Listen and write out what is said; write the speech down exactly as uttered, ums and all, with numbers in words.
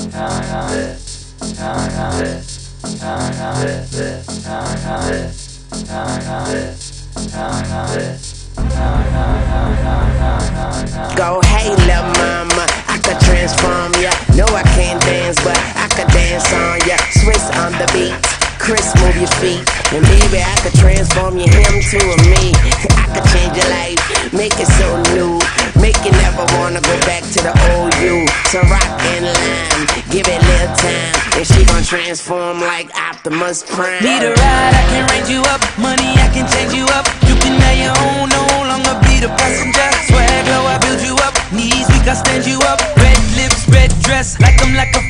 Go, hey, lil' mama, I could transform ya. No, I can't dance, but I could dance on ya. Swiss on the beat, Chris, move your feet. And baby, I could transform you, him to a me. I could change your life, make it so new. Make you never wanna go back to the old you. So rock and lime, give it a little time, and she gon' transform like Optimus Prime. Need a ride, I can range you up. Money, I can change you up. You can have your own, no longer be the passenger. Swag low, I build you up. Knees weak, I stand you up. Red lips, red dress, like I'm like a